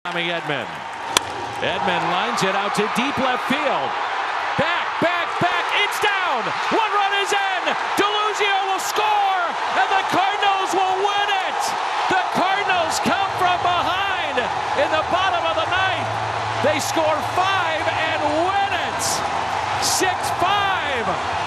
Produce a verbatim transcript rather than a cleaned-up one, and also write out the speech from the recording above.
Edman. Edman lines it out to deep left field. Back, back, back. It's down. One run is in. Deluzio will score, and the Cardinals will win it. The Cardinals come from behind in the bottom of the ninth. They score five and win it. six five.